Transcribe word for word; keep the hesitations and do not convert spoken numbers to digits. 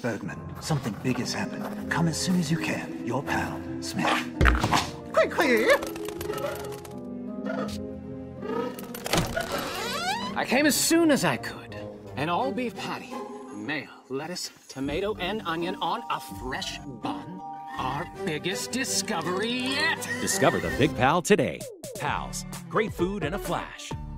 Bergman. Something big has happened. Come as soon as you can. Your pal, Smith. Quickly! I came as soon as I could. An all-beef patty, mayo, lettuce, tomato, and onion on a fresh bun. Our biggest discovery yet! Discover the Big Pal today. Pals, great food in a flash.